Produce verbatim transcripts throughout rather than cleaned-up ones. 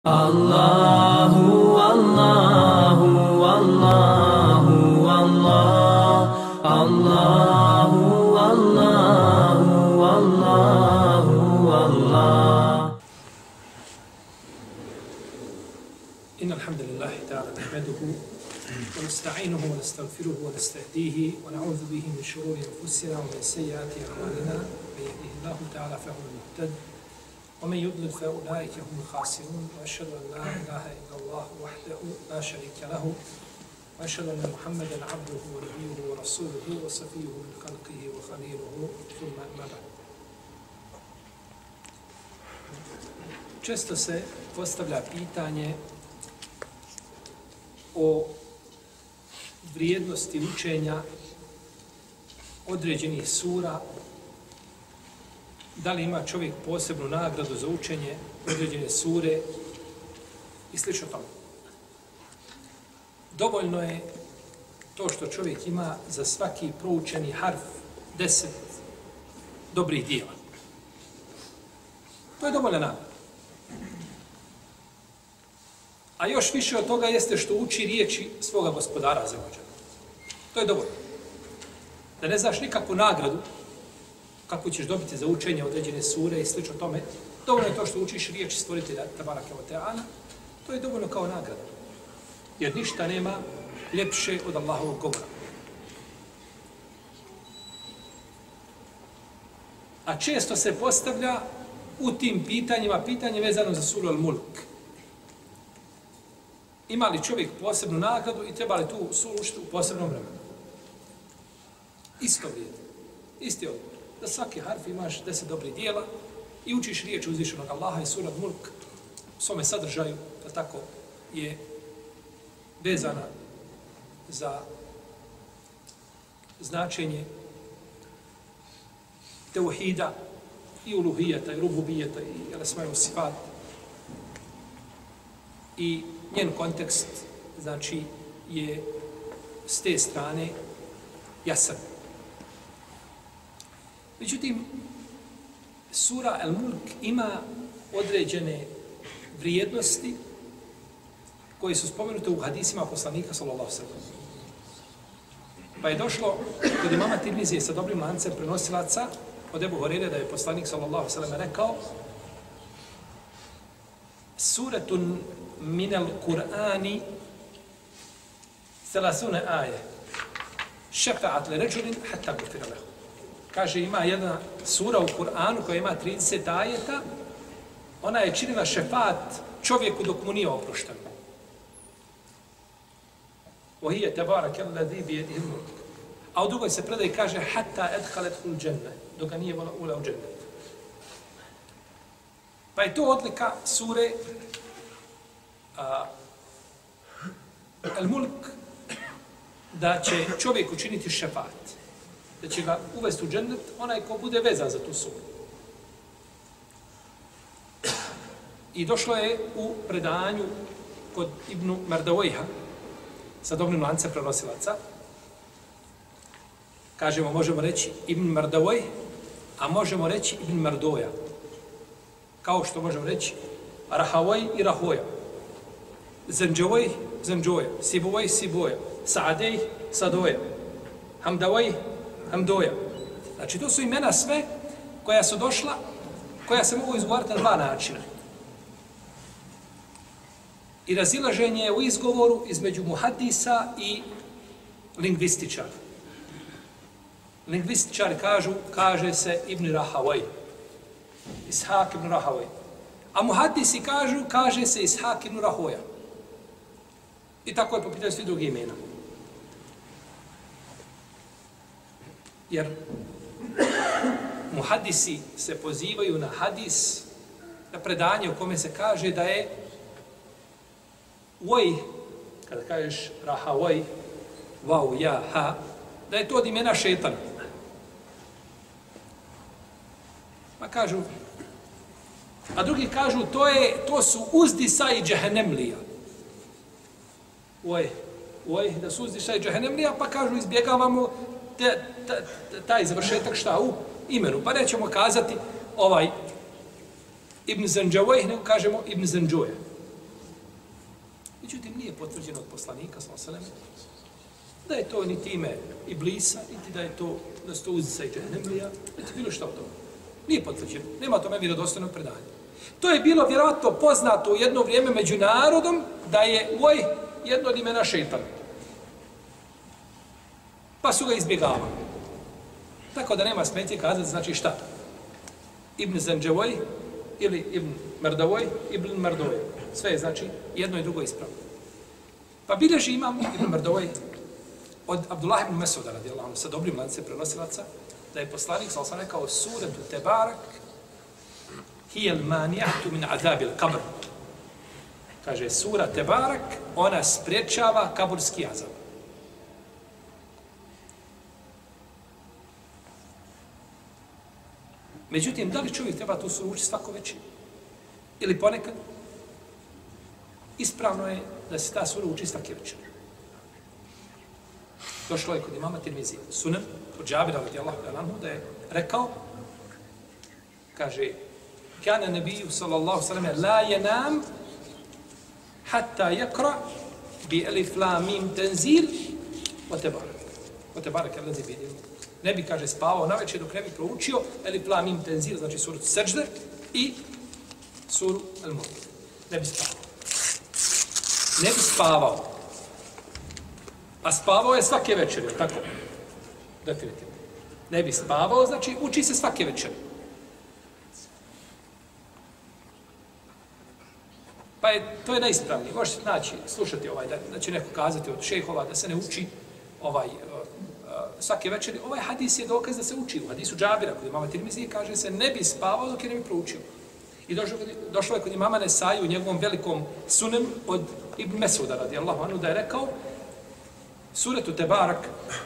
Allahu, Allahu, Allahu, Allah, Allahu, Allahu, Allahu, Allah. إن الحمد لله تعالى نحمده ونستعينه ونستغفره ونستهديه ونعوذ به من شرور أنفسنا ومن سيئات أعمالنا من يهده الله تعالى فهو المهتد ومن يضلل فأولئك هم الخاسرون وأشهد أن لا إله إلا الله وحده لا شريك له وأشهد أن محمدا عبده ونبيه ورسوله وصفيه من خلقه وخليله ثم أما بعد. Često se postavlja pitanje o vrijednosti učenja određenih sura, da li ima čovjek posebnu nagradu za učenje određene sure i slično tome. Dovoljno je to što čovjek ima za svaki proučeni harf deset dobrih dijela. To je dovoljna nagrada. A još više od toga jeste što uči riječi svoga gospodara za vođa. To je dovoljno. Da ne znaš nikakvu nagradu kako ćeš dobiti za učenje određene sure i slično tome, dovoljno je to što učiš riječi stvoritelja Tabaraka wa Ta'ala, to je dovoljno kao nagrada. Jer ništa nema ljepše od Allahovog govora. A često se postavlja u tim pitanjima, pitanje vezano za suru Al-Mulk. Ima li čovjek posebnu nagradu i treba li tu suru učiti u posebnom vremenu? Isto vrijedi. Isti odgovor. Da svaki harf imaš deset dobrih dijela i učiš riječ uzvišenog Allaha i sura Al-Mulk u svome sadržaju, da tako je vezana za značenje teuhida i uluhijeta i rububijeta i al-asma'u sifat i njen kontekst, znači, je s te strane jasan. Međutim, sura Al-Mulk ima određene vrijednosti koje su spomenute u hadisima poslanika sallallahu alejhi ve sellem. Pa je došlo kod imama Tirmizije sa dobrim lancem prenosilaca od Ebu Hurajre da je poslanik sallallahu alejhi ve sellem rekao: Suratun minal Kur'ani thalathuna aje šefa'at li ređulin hatta gufira lehu. Kaže, ima jedna sura u Kur'anu koja ima trideset ajeta, ona je činila šefat čovjeku dok mu nije oprošteno. Ohije tebarake alladhi bijedihi mulk. A u drugoj se predaj kaže hatta edhalethul dženne, dok ga nije ula u džennet. Pa je to odlika sure a, Al-Mulk, da će čovjek učiniti šefat, da će ga uvesti u džennet onaj ko bude vezan za tu suru. I došlo je u predanju kod Ibnu Mardawejha sa dobrim lancem prenosilaca. Kažemo, možemo reći Ibn Mardawejh, a možemo reći Ibn Mardoja. Kao što možemo reći Rahavoj i Rahoja. Zanđovoj, Zanđoja. Sibovoj, Siboja. Saadej, Sadoja. Hamdavoj, Hamdoja. Znači, to su imena sve koja su došla, koja se mogu izgovarati na dva načina. I razilaženje je u izgovoru između muhadisa i lingvističara. Lingvističari kažu, kaže se Ibn Rahavoj. Ishak ibn Rahavoj. A muhadisi kažu, kaže se Ishak ibn Rahoja. I tako je po pitanju svi drugi imena. Jer muhadisi se pozivaju na hadis, na predanje u kome se kaže da je Voj, kada kažeš Rahavoj, vau, ja, ha, da je to od imena šetana. Pa kažu, a drugi kažu, to, je, to su uzdisa i džehennemlija. Voj, voj, da su uzdisa i džehennemlija, pa kažu, izbjegavamo te, te, taj završetak šta u imenu. Pa nećemo kazati ovaj Ibn Zanđavoj, nego kažemo Ibn Zanđoja. Međutim, nije potvrđeno od poslanika, sallallahu alejhi ve sellem, da je to niti ime Iblisa, niti da je to, da su to uzica i džehnemlija, niti bilo što od toga. Nije potvrđeno. Nema tome vjerodostojnog predanja. To je bilo vjerovatno poznato u jedno vrijeme među narodom da je Uvej jedno od imena šeitan. Pa su ga izbjegavali. Tako da nema smetje kazati, znači šta? Ibn Zanđevoj ili Ibn Merdavoj, Ibn Merdovoj. Sve je znači jedno i drugo ispravno. Pa bilježi imam Ibn Merdovoj od Abdullah ibn Mesuda, radijallahu anhu, sa dobrim lancem prenosilaca, da je poslanik, sallallahu alejhi ve sellem, rekao suratu Tebarak hijel manijatu min azabil kabr. Kaže, sura Tebarak, ona sprečava kaburski azab. Međutim, da li čovjek treba tu suru učiti svako večer? Ili ponekad? Ispravno je da se ta sura uči svake večer. Došlo je kod imama Tirmizi Sunan, od Džabira radijallahu anhu, da je rekao, kaže, kana nebiju sallallahu sallam la yanam hatta yakra bi alif lam mim tanzil wa tabarak. Wa tabarak allazi bi yadihi. Ne bi, kaže, spavao na večer dok ne bi proučio alif lam mim tanzil, znači suru Seđde i suru Al-Mulk. Ne bi spavao. Ne bi spavao. A spavao je svake večeri, je tako? Definitivno. Ne bi spavao, znači uči se svake večeri. Pa je, to je najispravnije. Možete naći, slušati ovaj, da, da će neko kazati od šejhova da se ne uči ovaj, uh, uh, svake večeri. Ovaj hadis je dokaz da se uči. U hadisu Džabira, kod imama Tirmizije, kaže se ne bi spavao dok je ne bi proučio. I došlo, došlo je kod imama Nesaju u njegovom velikom sunem od Ibn Mesuda, radijallahu anhu, da je rekao suratu Tebarak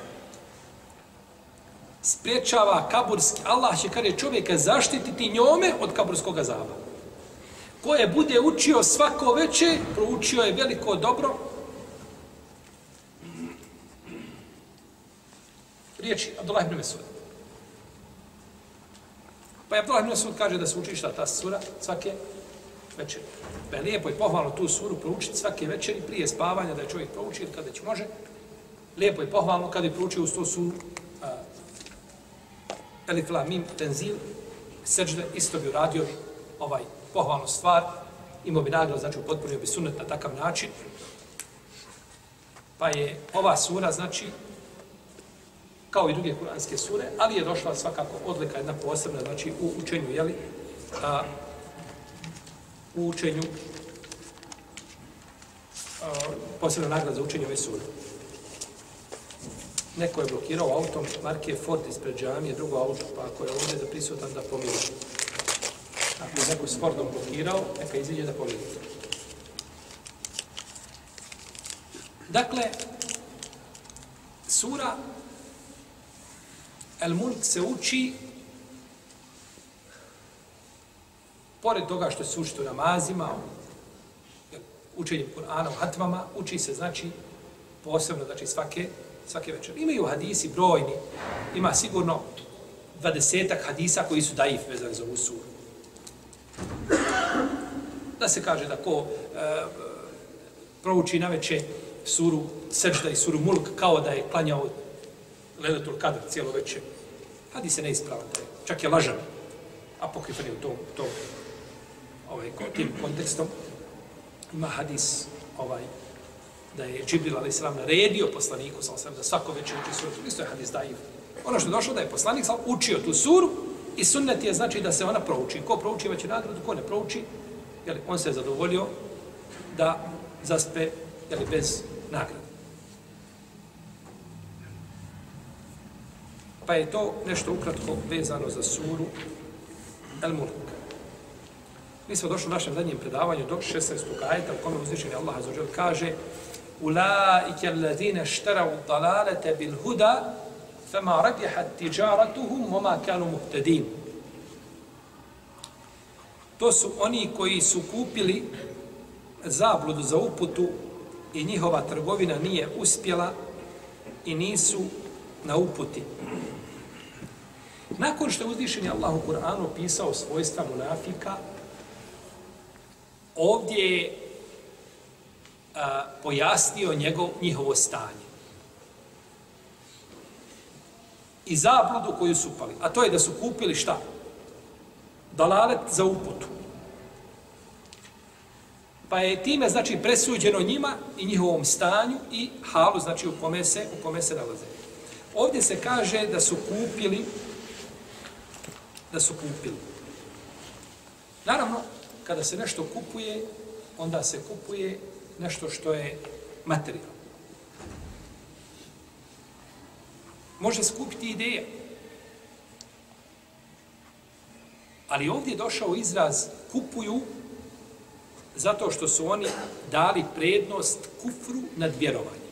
spriječava kaburski, Allah će, kada je čovjeka zaštititi njome od kaburskog azaba. Ko je bude učio svako veče, proučio je veliko dobro. Riječi Abdullah ibn Mesud. Pa je Abdullah ibn Mesud kaže da se uči šta ta sura svake večeri. Pa je lijepo i pohvalno tu suru proučiti svake večeri prije spavanja, da je čovjek prouči ili kada će može. Lijepo i pohvalno kada je proučio uz to suru uh, Alif Lam Mim Tenzil, Seđde, isto bi uradio ovaj pohvalnu stvar, imao bi nagradu, znači upotpunio bi sunnet na takav način. Pa je ova sura, znači, kao i druge kuranske sure, ali je došla svakako odlika jedna posebna, znači u učenju, jeli, a, u učenju, a, posebna nagrada za učenje ove sure. Neko je blokirao autom marke Ford ispred džamije, drugo auto, pa ako je ovdje da prisutan da pomiri. Ako je neko s Fordom blokirao, neka iziđe da pomiri. Dakle, sura El-Mulk se uči, pored toga što se uči u namazima, učenjem Kur'ana, u hatvama, uči se, znači, posebno, znači, svake, svake večer. Imaju hadisi brojni, ima sigurno dvadesetak hadisa koji su daif vezani za ovu suru. Da se kaže da ko e, prouči na večer suru Seđda i suru Mulk kao da je klanjao Lejletul Kadr cijelo večer. Hadis je neispravan, da je, čak je lažan, apokrifan je u tom, tom ovaj, tim kontekstom. Ima hadis ovaj, da je Džibril alejhi selam naredio poslaniku sallallahu da svako večer uči suru. Isto je hadis daif. Ono što je došlo da je poslanik sallallahu učio tu suru i sunnet je znači da se ona prouči. Ko prouči imaće nagradu, ko ne prouči, jeli, on se je zadovoljio da zaspe jeli, bez nagrade. Pa je to nešto ukratko vezano za suru El-Mulk. Mi smo došli u našem zadnjem predavanju do šesnaestog ajeta u kome uzvišeni Allah azza wa dželle kaže Ulaike allazine šterau dalalete bil huda fema rabihat tijaratuhum vama kanu muhtedin. To su oni koji su kupili zabludu za uputu i njihova trgovina nije uspjela i nisu na uputi. Nakon što je uzvišeni Allah u Kur'anu opisao svojstva munafika, ovdje je a, pojasnio njegov, njihovo stanje. I zabludu koju su upali. A to je da su kupili šta? Dalalet za uputu. Pa je time, znači, presuđeno njima i njihovom stanju i halu, znači, u kome se, u kome se nalaze. Ovdje se kaže da su kupili, da su kupili. Naravno, kada se nešto kupuje, onda se kupuje nešto što je materijalno. Može se kupiti ideja. Ali ovdje je došao izraz kupuju zato što su oni dali prednost kufru nad vjerovanjem.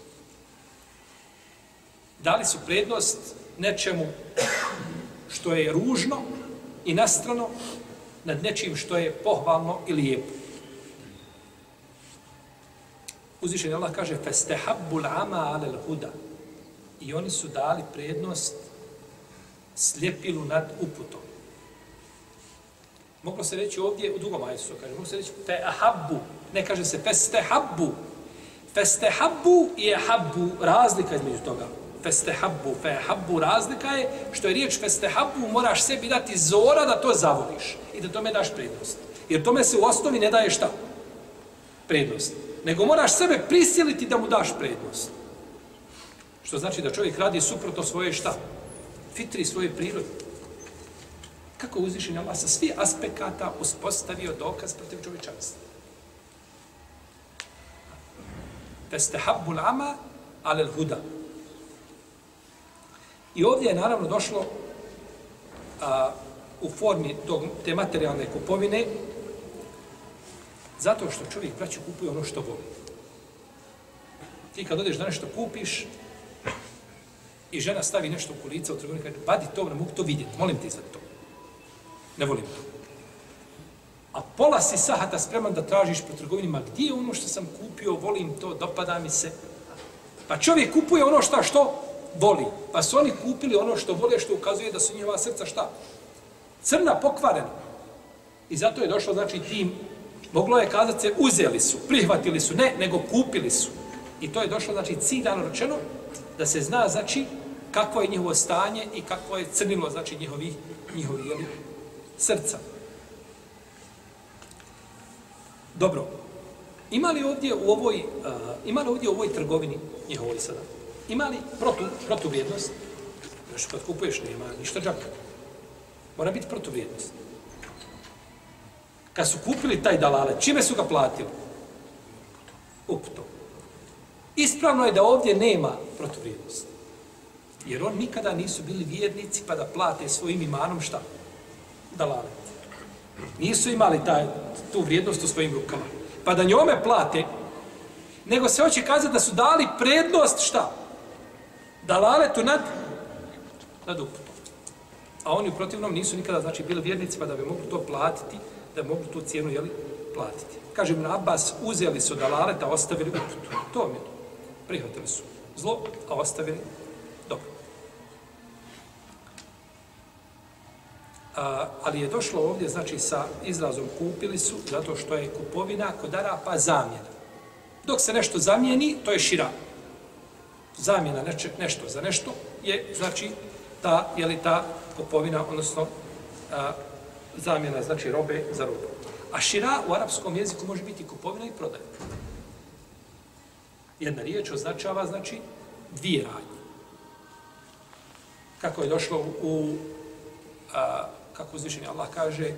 Dali su prednost nečemu što je ružno i nastrano nad nečim što je pohvalno i lijepo. Uzvišeni Allah kaže فَاسْتَحَبُّ الْعَمَا عَلَى الْهُدَى. I oni su dali prednost slijepilu nad uputom. Moglo se reći ovdje, u drugom ajetu kaže, moglo se reći فَأَحَبُّ, ne kaže se فَاسْتَحَبُّ. فَاسْتَحَبُّ i أَحَبُّ, razlika između toga. فَاسْتَحَبُّ, فَأَحَبُّ, razlika je što je riječ فَاسْتَحَبُّ, moraš sebi dati zora da to zavoliš i da tome daš prednost. Jer tome se u osnovi ne daje šta? Prednost. Nego moraš sebe prisiliti da mu daš prednost. Što znači da čovjek radi suprotno svoje šta? Fitri, svoje prirode. Kako uzvišen Allah sa svih aspekata uspostavio dokaz protiv čovječanstva? Festehabbu l'ama ale l'huda. I ovdje je naravno došlo a, u formi tog, te materijalne kupovine zato što čovjek, braću, kupuje ono što voli. Ti kad odeš da nešto kupiš i žena stavi nešto u kolica u trgovini, kaže, badi to, ne mogu to vidjeti, molim ti za to. Ne volim to. A pola si sahata spreman da tražiš po trgovinima, gdje je ono što sam kupio, volim to, dopada mi se. Pa čovjek kupuje ono što što voli. Pa su oni kupili ono što vole, što ukazuje da su njihova srca šta? Crna, pokvarena. I zato je došlo, znači, tim, moglo je kazati se, uzeli su, prihvatili su, ne, nego kupili su. I to je došlo, znači, ciljano rečeno, da se zna, znači, kakvo je njihovo stanje i kakvo je crnilo, znači, njihovi, njihovi jeli, srca. Dobro. Ima li ovdje u ovoj, uh, ima li ovdje u ovoj trgovini, njihovoj sada, ima li protu, protuvrijednost? Znači, kad kupuješ, nema ništa džaka. Mora biti protuvrijednost. Kad su kupili taj dalale, čime su ga platili? Uputom. Ispravno je da ovdje nema protuvrijednosti. Jer oni nikada nisu bili vjernici pa da plate svojim imanom šta? Dalale. Nisu imali taj, tu vrijednost u svojim rukama. Pa da njome plate, nego se hoće kazati da su dali prednost šta? Dalaletu nad, nad uputom. A oni u protivnom nisu nikada, znači, bili vjernici pa da bi mogli to platiti, da bi mogli tu cijenu, jeli, platiti. Kaže Ibn Abbas, uzeli su dalaleta, ostavili uputu. To mi je. Prihvatili su zlo, a ostavili dobro. A, ali je došlo ovdje, znači, sa izrazom kupili su, zato što je kupovina kod Arapa zamjena. Dok se nešto zamijeni, to je šira. Zamjena neče, nešto za nešto je, znači, ta, je li ta kupovina, odnosno a, zamjena, znači, robe za robu. A šira u arapskom jeziku može biti kupovina i prodaja. Jedna riječ označava, znači, dvije radnje. Kako je došlo u, a, kako uzvišeni Allah kaže,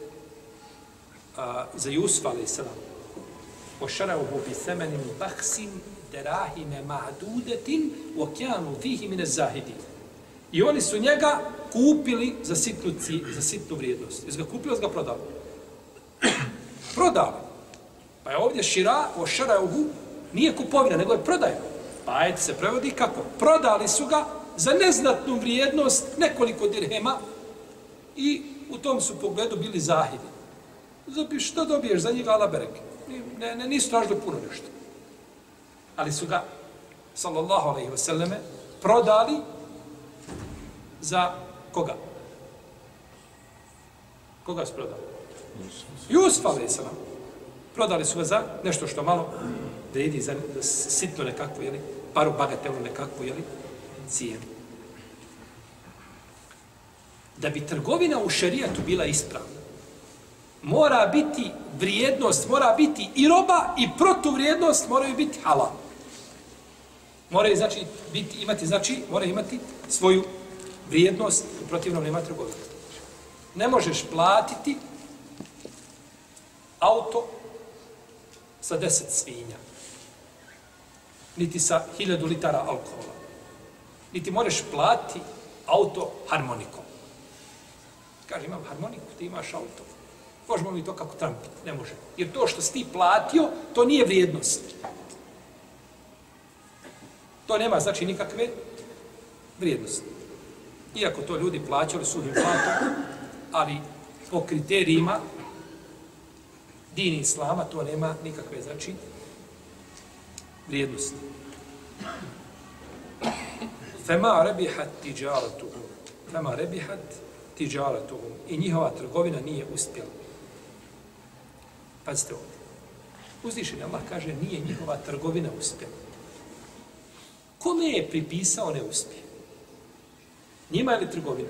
a, za Jusuf, alaih salam, ošarauhu bi semenim baksin derahime mahdudetin okjanu fihi mine zahidin. I oni su njega kupili za sitnu, za sitnu vrijednost. Jesu ga kupili, ga prodali. Prodali. Pa je ovdje šira, ošarauhu, nije kupovina, nego je prodaja. Pa ajet se prevodi kako? Prodali su ga za neznatnu vrijednost, nekoliko dirhema, i u tom su pogledu bili zahidi. Zapi, što dobiješ za njega, ala bereke? Ne, ne, nisu tražili puno nešto. Ali su ga, sallallahu alaihi wa sallame, prodali za koga? Koga su prodali? Jusuf alaihi sallam. Prodali su ga za nešto što malo odredi za sitno nekakvu, jeli, paru bagatelnu nekakvu, jeli, cijenu. Da bi trgovina u šerijatu bila ispravna, mora biti vrijednost, mora biti i roba i protuvrijednost moraju biti halal. Moraju, znači, biti, imati, znači, mora imati svoju vrijednost, u protivnom nema trgovine. Ne možeš platiti auto sa deset svinja, niti sa hiljadu litara alkohola, niti možeš platiti auto harmonikom. Kaže, imam harmoniku, ti imaš auto. Možemo li to kako trampiti? Ne može. Jer to što si ti platio, to nije vrijednost. To nema, znači, nikakve vrijednosti. Iako to ljudi plaćali suhim platom, ali po kriterijima dini islama to nema nikakve, znači, vrijednosti. Fema rebihat tiđaratuhum. Fema rebihat tiđaratuhum. I njihova trgovina nije uspjela. Pazite ovdje. Uzvišeni Allah kaže, nije njihova trgovina uspjela. Kome je pripisao neuspjeh? Njima ili trgovina?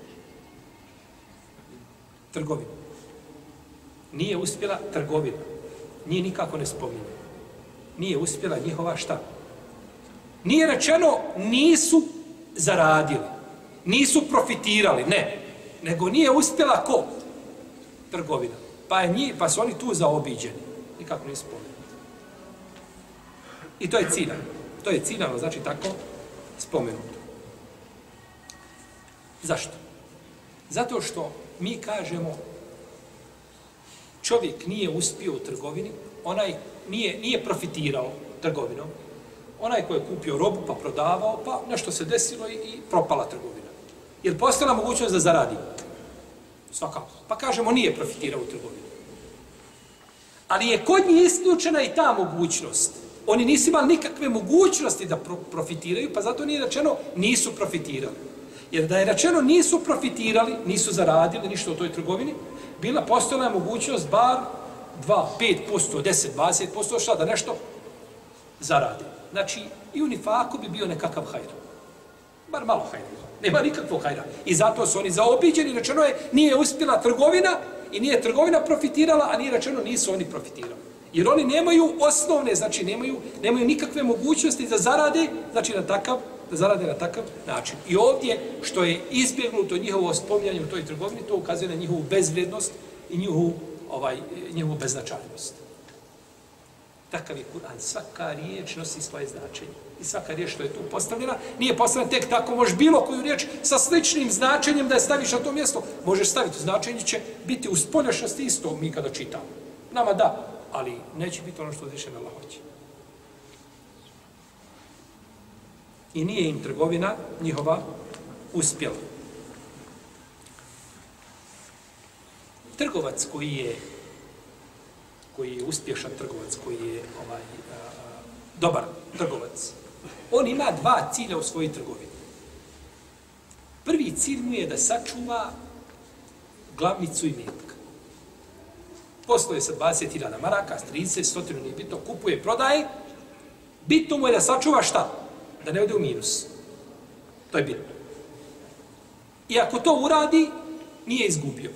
Trgovina. Nije uspjela trgovina. Nije nikako ne spominje. Nije uspjela njihova šta? Nije rečeno nisu zaradili. Nisu profitirali. Ne. Nego nije uspjela ko? Trgovina. Pa, je njih, pa su oni tu zaobiđeni. Nikako ne spominje. I to je ciljano. To je ciljano, znači tako spomenuto. Zašto? Zato što mi kažemo čovjek nije uspio u trgovini, onaj nije, nije profitirao trgovinom, onaj koji je kupio robu pa prodavao, pa nešto se desilo i, i propala trgovina. Jer postala mogućnost da zaradi? Svakako. Pa kažemo nije profitirao u trgovini. Ali je kod njih isključena i ta mogućnost. Oni nisu imali nikakve mogućnosti da pro profitiraju, pa zato nije rečeno nisu profitirali. Jer da je rečeno nisu profitirali, nisu zaradili ništa u toj trgovini, bila postojala mogućnost bar dva, pet posto, deset, dvadeset posto, šta da nešto zarade. Znači, i u nifaku bi bio nekakav hajr. Bar malo hajra. Nema nikakvog hajra. I zato su oni zaobiđeni, rečeno je nije uspjela trgovina i nije trgovina profitirala, a nije rečeno nisu oni profitirali. Jer oni nemaju osnovne, znači nemaju, nemaju nikakve mogućnosti da zarade, znači na takav, da zarade na takav način. I ovdje, što je izbjegnuto njihovo spominjanje u toj trgovini, to ukazuje na njihovu bezvrijednost i njihovu, ovaj, njihovu beznačajnost. Takav je Kur'an. Svaka riječ nosi svoje značenje. I svaka riječ što je tu postavljena, nije postavljena tek tako, možeš bilo koju riječ sa sličnim značenjem da je staviš na to mjesto. Možeš staviti, značenje će biti u spoljašnosti isto mi kada čitamo. Nama da, ali neće biti ono što uzvišen Allah hoće. I nije im trgovina njihova uspjela. Trgovac koji je koji je uspješan trgovac, koji je ovaj, a, a, dobar trgovac, on ima dva cilja u svojoj trgovini. Prvi cilj mu je da sačuva glavnicu imetka. Posluje sa dvadeset hiljada maraka, s trideset, stotinu nije bitno, kupuje, prodaje. Bitno mu je da sačuva šta? Da ne ode u minus. To je bitno. I ako to uradi, nije izgubio.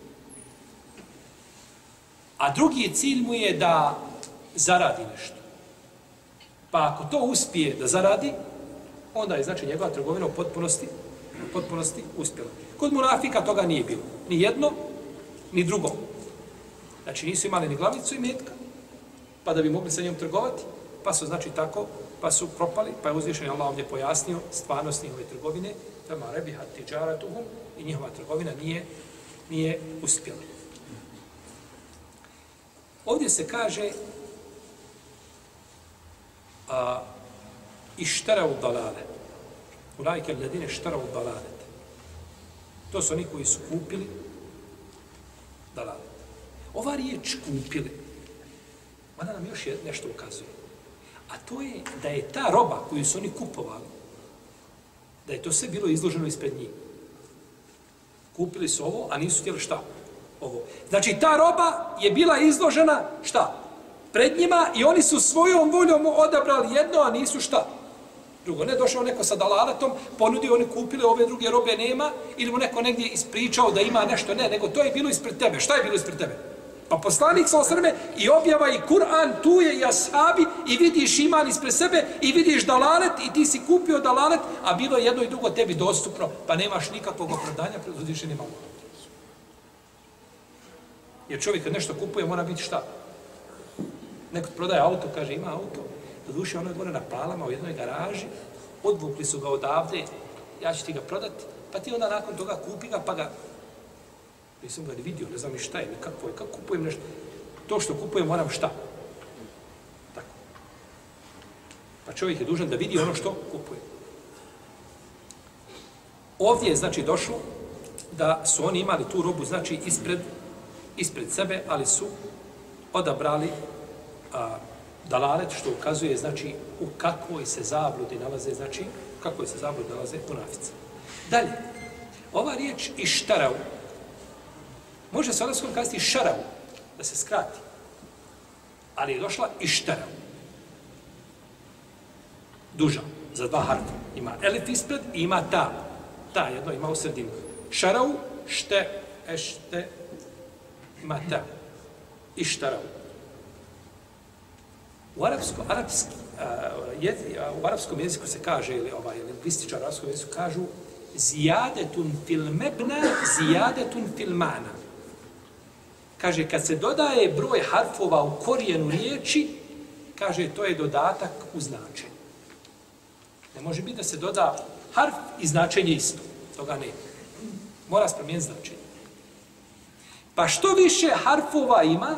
A drugi cilj mu je da zaradi nešto. Pa ako to uspije da zaradi, onda je znači njegova trgovina u potpunosti, u potpunosti uspjela. Kod munafika toga nije bilo. Ni jedno, ni drugo. Znači nisu imali ni glavnicu imetka, pa da bi mogli sa njom trgovati, pa su znači tako, pa su propali, pa je uzvišen Allah ovdje pojasnio stvarnost njihove trgovine, fema rebihat tiđaratuhum, i njihova trgovina nije, nije uspjela. Ovdje se kaže a, ištarav dalale. Ulajke ledine ištarav dalalet. To su oni koji su kupili dalalet. Ova riječ kupili, ona nam još nešto ukazuje. A to je da je ta roba koju su oni kupovali, da je to sve bilo izloženo ispred njih. Kupili su ovo, a nisu htjeli šta? Ovo. Znači, ta roba je bila izložena šta? pred njima i oni su svojom voljom odabrali jedno, a nisu šta? Drugo. Ne došao neko sa dalaletom, ponudio, oni kupili, ove druge robe nema, ili mu neko negdje ispričao da ima nešto. Ne, nego to je bilo ispred tebe. Šta je bilo ispred tebe? Pa poslanik sa osrme i objava i Kur'an, tu je i ashabi, i vidiš iman ispred sebe, i vidiš dalalet, i ti si kupio dalalet, a bilo je jedno i drugo tebi dostupno, pa nemaš nikakvog opravdanja pred uzvišenim Allahom. Jer čovjek kad nešto kupuje, mora biti šta? Neko prodaje auto, kaže ima auto, doduše ono je gore na palama u jednoj garaži, odvukli su ga odavde, ja ću ti ga prodati, pa ti onda nakon toga kupi ga, pa ga, nisam ga ni vidio, ne znam ni šta je, ni kako je, kako kupujem nešto, to što kupujem moram šta? Tako. Pa čovjek je dužan da vidi ono što kupuje. Ovdje je znači došlo da su oni imali tu robu, znači ispred, ispred sebe, ali su odabrali a, dalalet, što ukazuje, znači, u kakvoj se zabludi nalaze, znači, u kakvoj se zabludi nalaze munafici. Dalje, ova riječ ištarau, može se odnosno kazati šarau, da se skrati, ali je došla ištarau. Duža, za dva harfa. Ima elif ispred i ima ta. Ta jedno ima u sredinu. Šarau, šte, ešte, ima ta. Ištarau. U, arapsko, arapski, uh, jez, uh, u arapskom jeziku se kaže, ili ovaj, lingvističar u arapskom jeziku kažu zijadetun fil mebna, zijadetun fil mana. Kaže, kad se dodaje broj harfova u korijenu riječi, kaže, to je dodatak u značenju. Ne može biti da se doda harf i značenje isto. Toga ne. Mora se promijeniti značenje. Pa što više harfova ima,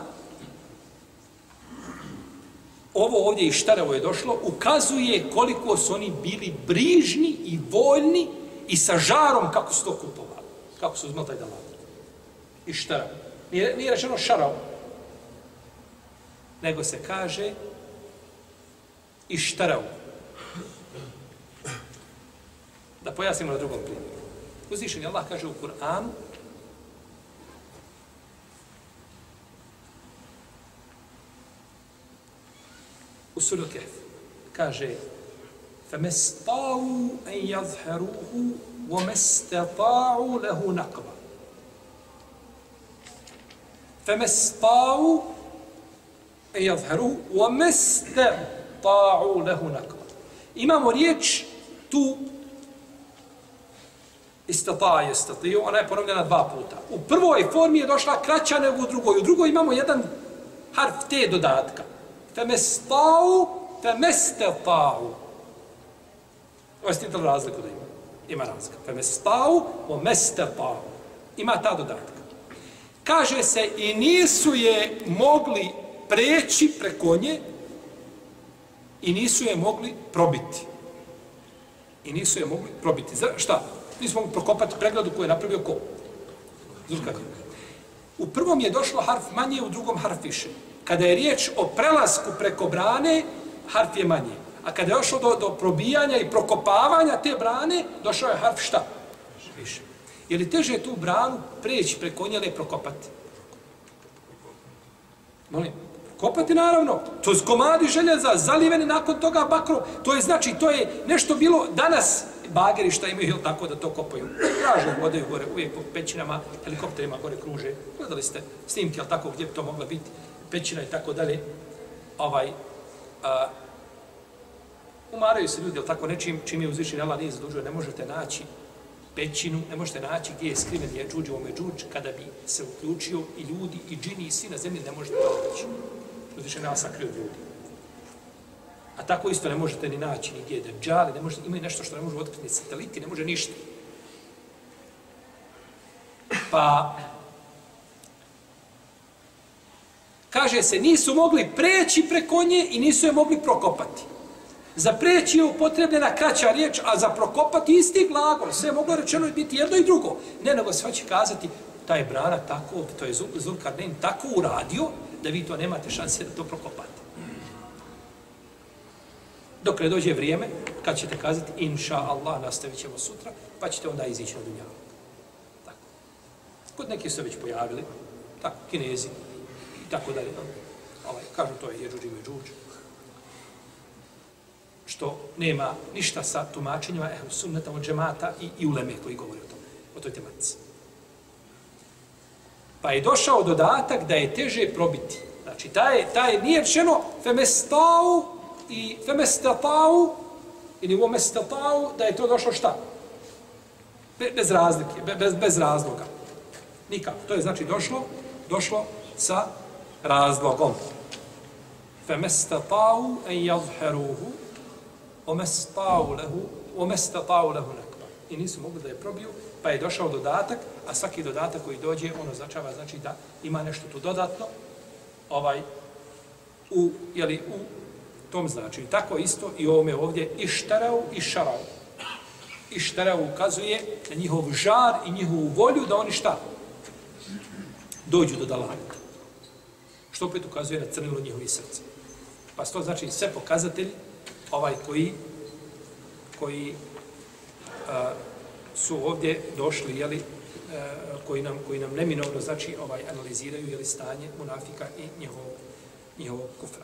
ovo ovdje i štarevo je došlo, ukazuje koliko su oni bili brižni i voljni i sa žarom kako su to kupovali. Kako su uzmali taj dalat. I štarevo. Nije, nije rečeno šarao. Nego se kaže i štarao. Da pojasnimo na drugom primjeru. Uzvišeni Allah kaže u Kur'anu u suri Al-Kahf kaže فَمَسْتَاءُوا أَنْ يَظْهَرُوهُ وَمَسْتَطَاعُوا لَهُ نَقْبًا فَمَسْتَاءُوا أَنْ يَظْهَرُوهُ وَمَسْتَطَاعُوا لَهُ نَقْبًا. Imamo riječ tu istata je istatio, ona je ponovljena dva puta. U prvoj formi je došla kraća nego u drugoj. U drugoj imamo jedan harf te dodatka. Femestau, femestetau. Ovo ste vidjeli razliku da ima. Ima razlika. Femestau, omestetau. Ima ta dodatka. Kaže se i nisu je mogli preći preko nje i nisu je mogli probiti. I nisu je mogli probiti. Za, šta? Nisu mogli prokopati pregradu koju je napravio ko? Zulkarnein. U prvom je došlo harf manje, u drugom harf više. Kada je riječ o prelasku preko brane, harf je manje. A kada je došlo do, do probijanja i prokopavanja te brane, došao je harf šta? Više. Je li teže tu branu preći preko nje ili prokopati? Molim. Kopati naravno, to je komadi željeza, zaliveni nakon toga bakrom. To je znači, to je nešto bilo danas, bageri šta imaju, ili tako da to kopaju. Traže, vodaju gore, uvijek po pećinama, helikopterima gore kruže. Gledali ste snimke, ali tako gdje bi to mogla biti, pećina i tako dalje. Ovaj, a, umaraju se ljudi, ali tako nečim, čim je uzvišen Allah nije zadužio, ne možete naći pećinu, ne možete naći gdje je skriven je džuđe ome džuđ, kada bi se uključio i ljudi, i džini, i svi na zemlji, ne možete to naći. Uzvišen Allah sakrio ljudi. A tako isto ne možete ni naći ni gdje je džali, ne možete, imaju nešto što ne može otkriti, ni sateliti, ne može ništa. Pa, kaže se, nisu mogli preći preko nje i nisu je mogli prokopati. Za preći je upotrebljena kraća riječ, a za prokopati isti glagol. Sve je moglo rečeno biti jedno i drugo. Ne, nego sve će kazati, ta je brana tako, to je Zulkarnein tako uradio, da vi to nemate šanse da to prokopate. Dok ne dođe vrijeme, kad ćete kazati, inša Allah, nastavit ćemo sutra, pa ćete onda izići na dunjavu. Tako. Kod neki su već pojavili, tako, Kinezi, i tako dalje. Ovaj, kažu to je Jeđuđ i Međuđ, što nema ništa sa tumačenjima ehlu sunneta od džemata i, i uleme koji govori o tome, o toj tematici. Pa je došao dodatak da je teže probiti. Znači, taj, taj nije rečeno femestau i femestatau ili omestatau, da je to došlo šta? Be, bez razlike, bez, bez razloga. Nikako. To je znači došlo, došlo sa razlogom. Femestatau en jazheruhu omestau lehu omestatau lehu nekva. I nisu mogli da je probiju, pa je došao dodatak, a svaki dodatak koji dođe, ono značava, znači da ima nešto tu dodatno, ovaj, u, jeli, u tom znači. Tako isto i ovome ovdje ištarau i šarau. Ištarau ukazuje na njihov žar i njihovu volju da oni šta? Dođu do dalaleta. Što opet ukazuje na crnilo njihovi srca. Pa to znači sve pokazatelji ovaj koji koji a, su ovdje došli, jeli, a, koji nam, koji nam neminovno znači ovaj analiziraju jeli, stanje munafika i njihovog, njihovog kufra.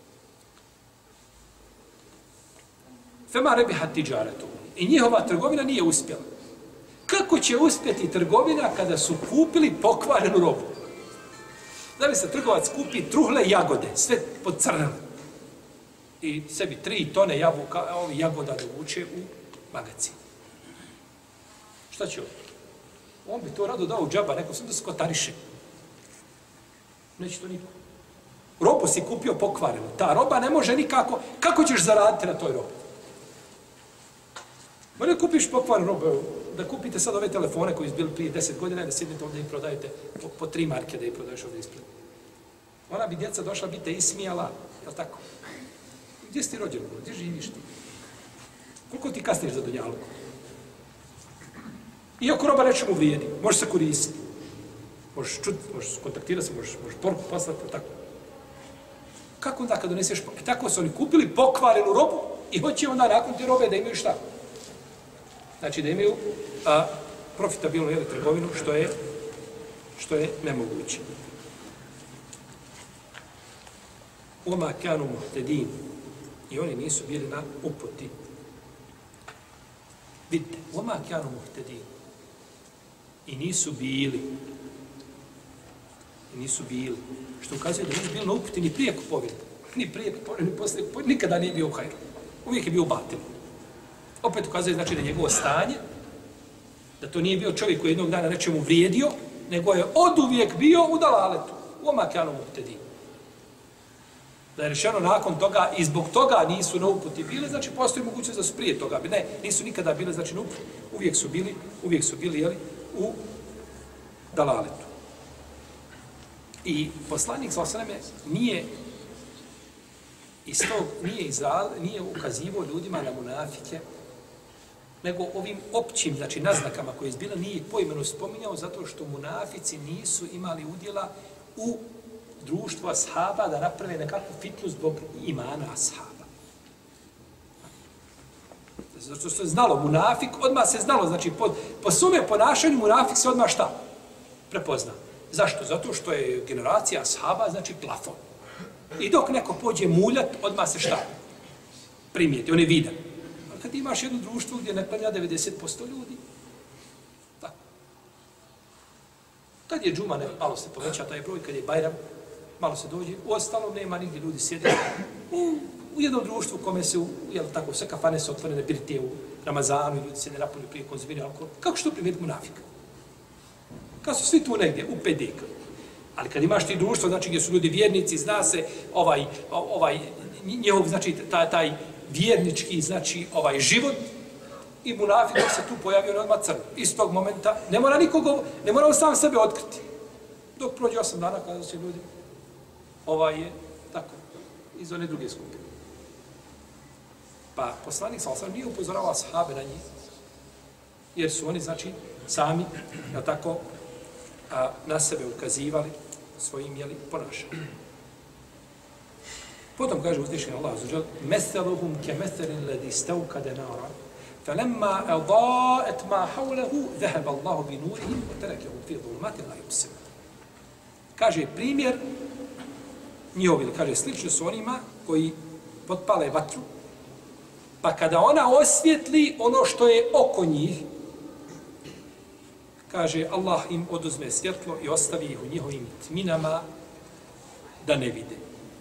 Fema rebihat tiđaretu. I njihova trgovina nije uspjela. Kako će uspjeti trgovina kada su kupili pokvarenu robu? Da bi se trgovac kupi truhle jagode, sve podcrnele. I sebi tri tone jabuka, ovi jagoda dovuče u magazin. Šta će on? On bi to rado dao u džaba, rekao sam da se kotariše. Neće to niko. Robu si kupio pokvarenu. Ta roba ne može nikako. Kako ćeš zaraditi na toj robi? Možda kupiš pokvarenu robu, da kupite sad ove telefone koji su bili prije deset godina i da sjednete ovdje i prodajete po, po tri marke da ih prodaješ ovdje ispred. Ona bi djeca došla, bi te ismijala, jel tako? Gdje si ti rođen? Gdje živiš ti? Koliko ti kasniš za dunjalku? Iako roba nečemu vrijedi, možeš se koristiti. Možeš čuti, možeš kontaktirati se, možeš, možeš poruku poslati, tako. Kako onda kad doneseš... E tako su oni kupili pokvarenu robu i hoće onda nakon te robe da imaju šta? Znači da imaju a, profitabilnu jeli, trgovinu, što je, što je nemoguće. Oma kanu muhtedin. I oni nisu bili na uputi. Vidite, oma kanu muhtedin. I nisu bili. I nisu bili. Što ukazuje da nisu bili na uputi ni prije kupovine. Ni prije kupovine, ni poslije kupovine. Nikada nije bio u hajru. Uvijek je bio u batinu. Opet ukazuje znači da njegovo stanje, da to nije bio čovjek koji jednog dana nečemu vrijedio, nego je oduvijek bio u dalaletu. Oma kanu muhtedin. Da je rečeno nakon toga i zbog toga nisu na uputi bili, znači postoji mogućnost da su prije toga. Ne, nisu nikada bili, znači na uputi. Uvijek su bili, uvijek su bili, jeli, u dalaletu. I poslanik sallallahu alejhi ve sellem nije iz tog, nije, izra, nije ukazivao ljudima na munafike, nego ovim općim, znači naznakama koje je izbila, nije ih poimeno spominjao zato što munafici nisu imali udjela u društvu ashaba da naprave nekakvu fitnu zbog imana ashaba. Zato što se znalo, munafik, odmah se znalo, znači po, po svome ponašanju munafik se odmah šta? Prepozna. Zašto? Zato što je generacija ashaba, znači plafon. I dok neko pođe muljat, odmah se šta? Primijeti, on je vidan. Ali kad imaš jedno društvo gdje ne klanja devedeset posto ljudi, tako. Kad je džuma, ne, malo se poveća taj broj, kad je bajram, malo se dođe, u ostalom nema nigdje ljudi sjede. U, u jednom društvu u kome se, u, jel tako, sve kafane su otvorene, birtije u Ramazanu i ljudi se ne napunju prije konzumiraju alkohol. Kako što primijeti munafika? Kad su svi tu negdje, u P D K. Ali kad imaš ti društvo, znači gdje su ljudi vjernici, zna se ovaj, ovaj njihov, znači taj, taj vjernički, znači ovaj život, i munafik se tu pojavio na odmah crno. Iz tog momenta ne mora nikogo, ne mora on sam sebe otkriti. Dok prođe osam dana kada se ljudi, ovaj je tako, iz one druge skupine. Pa poslanik sallallahu alejhi ve sellem nije upozoravao ashabe na njih, jer su oni, znači, sami, ja tako, a, na sebe ukazivali svojim, jeli, ponašanjem. Potom kaže uzvišeni Allah azza meseluhum ke meselin ladi stavkade nara, falemma adaet ma hawlehu, zaheba Allahu bi nurihim, wa terekehu fi dhulumatin la yubsirun. Kaže primjer njihovi, kaže, slični su onima koji potpale vatru, pa kada ona osvijetli ono što je oko njih, kaže, Allah im oduzme svjetlo i ostavi ih u njihovim tminama da ne vide.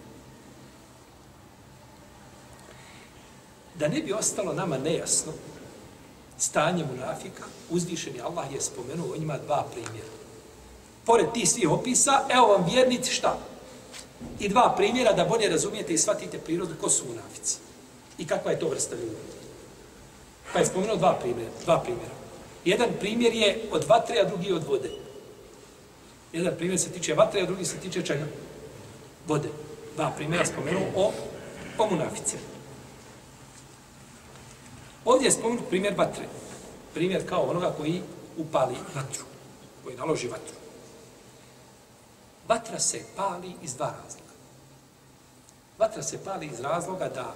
Da ne bi ostalo nama nejasno stanje munafika, uzvišeni Allah je spomenuo o njima dva primjera. Pored tih svih opisa, evo vam vjernici šta? I dva primjera da bolje razumijete i shvatite prirodu ko su munafici. I kakva je to vrsta ljudi. Pa je spomenuo dva primjera. Dva primjera. Jedan primjer je od vatre, a drugi od vode. Jedan primjer se tiče vatre, a drugi se tiče čega? Vode. Dva primjera spomenuo o, o munaficima. Ovdje je spomenut primjer vatre. Primjer kao onoga koji upali vatru. Koji naloži vatru. Vatra se pali iz dva razloga. Vatra se pali iz razloga da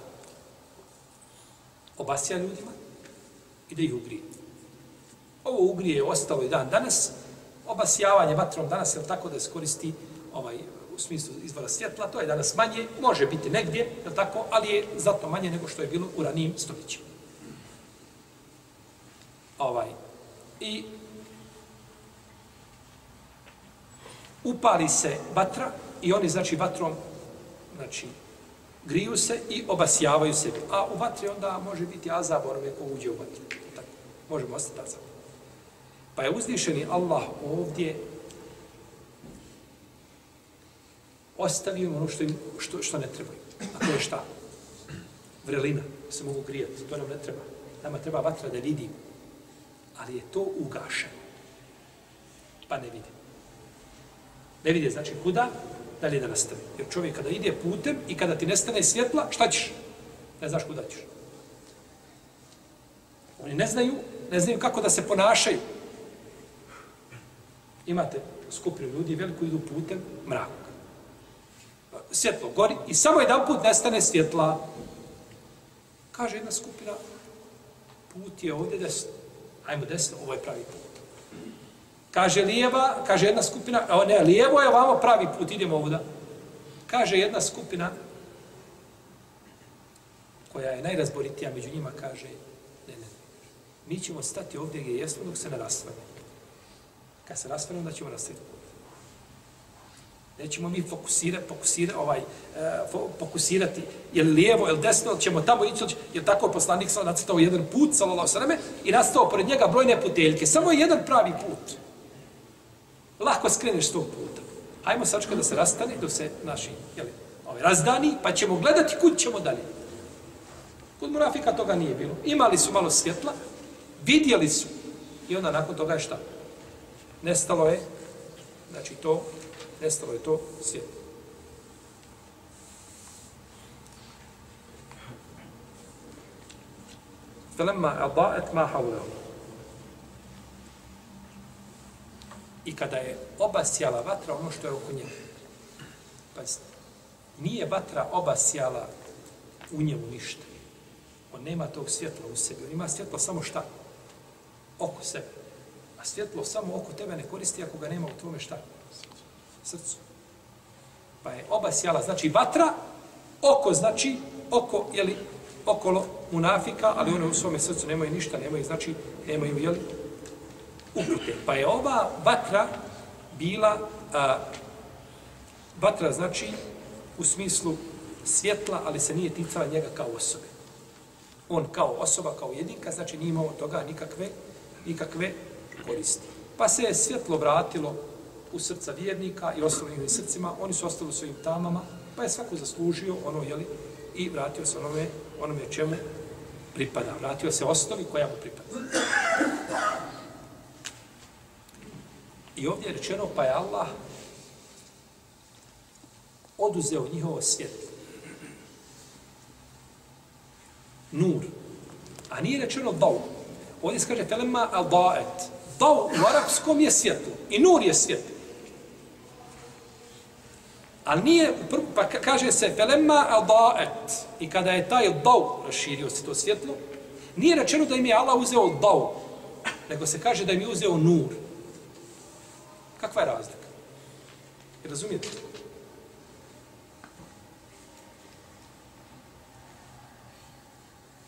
obasja ljudima i da ih ugrije. Ovo ugrije je ostalo i dan danas. Obasjavanje vatrom danas je tako da se koristi ovaj, u smislu izvora svjetla. To je danas manje, može biti negdje, je tako, ali je znatno manje nego što je bilo u ranijim stoljećima. Ovaj. I upali se vatra i oni, znači, vatrom, znači, griju se i obasjavaju se. A u vatri onda može biti azab onome ko uđe u vatru. Tako, možemo ostati azab. Pa je uzvišeni Allah ovdje ostavio ono što, im, što, što ne trebaju. A to je šta? Vrelina. Se mogu grijati. To nam ne treba. Nama treba vatra da vidimo. Ali je to ugašeno. Pa ne vidi. Ne vidi, znači kuda? Dalje da nastavi. Jer čovjek kada ide putem i kada ti nestane svjetla, šta ćeš? Ne znaš kuda ćeš. Oni ne znaju, ne znaju kako da se ponašaju. Imate skupinu ljudi, veliko idu putem, mrak. Svjetlo gori i samo jedan put nestane svjetla. Kaže jedna skupina, put je ovdje desno. Ajmo desno, ovo je pravi put. Kaže lijeva, kaže jedna skupina, a ne, lijevo je ovamo pravi put, idemo ovuda. Kaže jedna skupina, koja je najrazboritija među njima, kaže, ne, ne, mi ćemo stati ovdje gdje jesmo dok se ne rastvane. Kad se rastvane, onda ćemo nastaviti put. Nećemo mi fokusirati, fokusirati, ovaj, uh, fokusirati, je li lijevo, je li desno, ili ćemo tamo ići, jer tako je poslanik sam nacrtao jedan put, sallallahu alejhi ve selleme, i nastao pored njega brojne puteljke. Samo je jedan pravi put. Lako skreneš s tog puta. Hajmo sačekati da se rastane, da se naši jeli, ovaj, razdani, pa ćemo gledati kud ćemo dalje. Kod munafika toga nije bilo. Imali su malo svjetla, vidjeli su, i onda nakon toga je šta? Nestalo je, znači to, nestalo je to svjetlo. Felemma adaet ma hawlahu. I kada je obasjala vatra ono što je oko njega. Pazite, nije vatra obasjala u njemu ništa. On nema tog svjetla u sebi. On ima svjetlo samo šta? Oko sebe. A svjetlo samo oko tebe ne koristi ako ga nema u tvome šta? Srcu. Pa je obasjala, znači vatra, oko znači, oko, jeli, okolo munafika, ali one u svome srcu nemaju ništa, nemaju, znači, nemaju, jeli, upute. Pa je ova vatra bila, a, vatra znači u smislu svjetla, ali se nije ticala njega kao osobe. On kao osoba, kao jedinka, znači nije imao toga nikakve, nikakve koristi. Pa se je svjetlo vratilo u srca vjernika i ostalim srcima, oni su ostali u svojim tamama, pa je svako zaslužio ono, jeli, i vratio se onome, onome čemu pripada. Vratio se osnovi koja mu pripada. I ovdje je rečeno, pa je Allah oduzeo njihovo svjetlo. Nur. A nije rečeno dau. Ovdje se kaže felemma adaet. Dau u arapskom je svjetlo. I nur je svjetlo. Ali nije, pa kaže se felemma adaet. I kada je taj dau raširio se to svjetlo, nije rečeno da im je Allah uzeo dau, nego se kaže da im je uzeo nur. Kakva je razlika? Razumijete?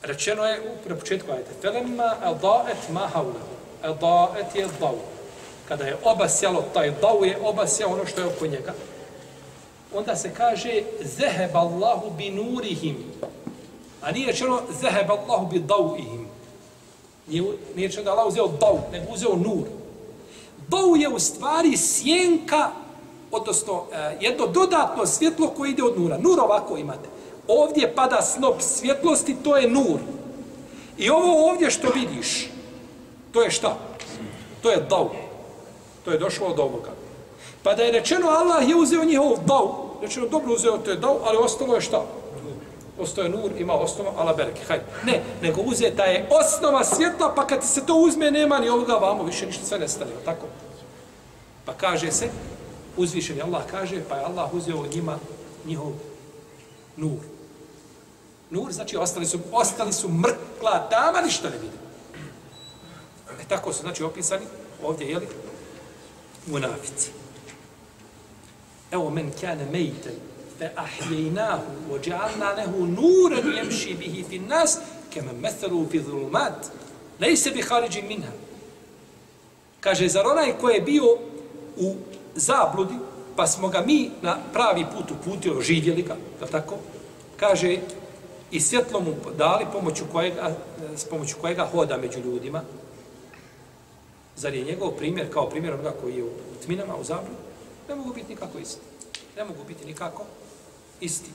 Rečeno je u, na početku ajte, felemma adaet ma haulehu. Adaet je dau. Kada je obasjalo, taj dau je obasjao ono što je oko njega. Onda se kaže zeheb Allahu bi nurihim. A nije rečeno zeheb Allahu bi dauihim. Nije, nije rečeno da Allah uzeo dau, nego uzeo nur. Dau je u stvari sjenka, odnosno jedno dodatno svjetlo koje ide od nura. Nur ovako imate. Ovdje pada snop svjetlosti, to je nur. I ovo ovdje što vidiš, to je šta? To je dau. To je došlo od ovoga. Pa da je rečeno Allah je uzeo njihov dau, rečeno dobro uzeo to je dau, ali ostalo je šta? Ostao je nur, ima osnova, ala bereke, hajde. Ne, nego uzeta je osnova svjetla, pa kad ti se to uzme, nema ni ovoga vamo, više ništa sve nestane, tako? Pa kaže se, uzvišeni Allah kaže, pa je Allah uzeo od njima njihov nur. Nur, znači, ostali su, ostali su mrkla tama, ništa ne vidi. E tako su, znači, opisani ovdje, jeli, munafici. Evo men kane mejten, fe ahjejnahu, ođa'alna nehu nuran jemši bihi fin nas, keme methalu fi dhulumat, lejse bi hariđi minha. Kaže, zar onaj ko je bio u zabludi, pa smo ga mi na pravi put uputili, živjeli ga, da tako? Kaže, i svjetlo mu dali pomoću kojega, s pomoću kojega hoda među ljudima. Zar je njegov primjer kao primjer onoga koji je u tminama, u zabludi? Ne mogu biti nikako isti. Ne mogu biti nikako isti.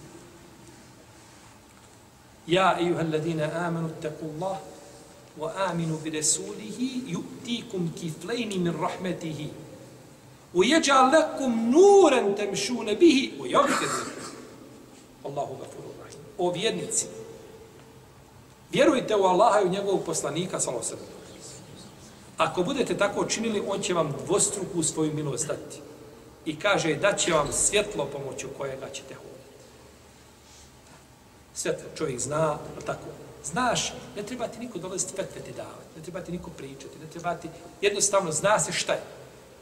Ja, ejuhel ladine amanu, teku Allah, wa aminu bi resulihi, yu'tikum kiflejni min rahmetihi. وَيَجْعَلْ لَكُمْ نُورًا تَمْشُونَ بِهِ وَيَغْفِرْ لَكُمْ Allahu gafurur rahim. O vjernici, vjerujte u Allaha i u njegovog poslanika, sallallahu alejhi ve sellem. Ako budete tako činili, on će vam dvostruku svoju milost dati. I kaže, da će vam svjetlo pomoću kojega ćete hoditi. Svjetlo čovjek zna, tako. Znaš, ne treba ti niko dolaziti fetveti davati, ne treba ti niko pričati, ne treba ti, jednostavno zna se šta je.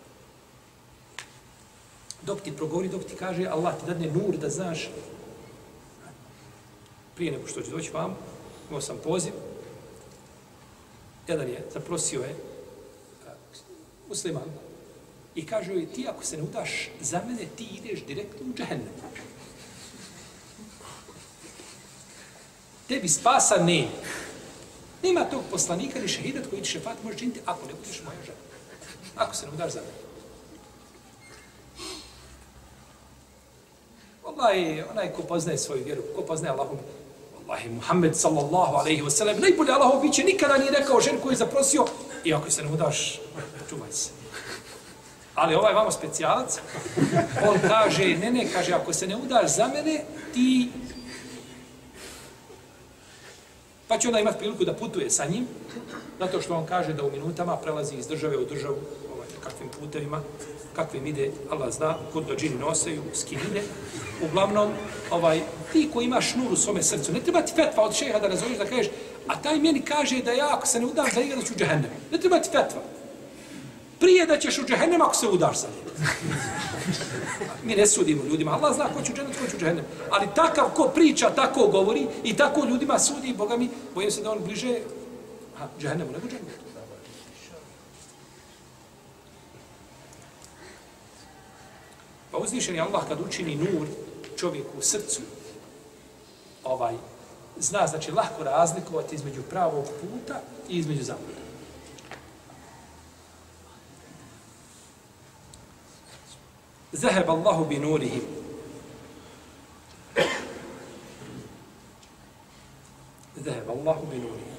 Dok ti progovori, dok ti kaže, Allah ti dadne nur da znaš. Prije nego što ću doći vam, imao sam poziv. Jedan je, zaprosio je musliman i kaže joj, ti ako se ne udaš za mene, ti ideš direktno u džehennem. Tebi spasa nema. Nema tog poslanika ni šehidat koji ti šefat može činiti ako ne budeš moja žena. Ako se ne udaš za mene. Wallahi, onaj ko poznaje svoju vjeru, ko poznaje Allahom, Wallahi, Muhammed sallallahu alaihi wa sallam, najbolje Allahov biće nikada nije rekao žen koji je zaprosio, i ako se ne udaš, čuvaj se. Ali ovaj vamo specijalac, on kaže, ne, ne, kaže, ako se ne udaš za mene, ti... Pa će onda imati priliku da putuje sa njim, zato što on kaže da u minutama prelazi iz države u državu, ovaj, kakvim putevima, kakvim ide, Allah zna, kod do džini noseju, s kim ide. Uglavnom, ovaj, ti koji imaš nur u svome srcu, ne treba ti fetva od šeha da razumiješ, da kažeš, a taj meni kaže da ja, ako se ne udam za njega, da ću u džehennem. Ne treba ti fetva. Prije da ćeš u džehennem ako se udaš za njega. Mi ne sudimo ljudima, Allah zna ko će u džennet, ko će u džehennem. Ali takav ko priča, tako govori i tako ljudima sudi, Boga mi, bojim se da on bliže ha, džehennemu nego džennetu. Pa uzvišen je Allah kad učini nur čovjeku u srcu, ovaj, zna, znači, lahko razlikovati između pravog puta i između zabluda. Zaheb Allahu bi nurihim. Zaheb Allahu bi nurihim.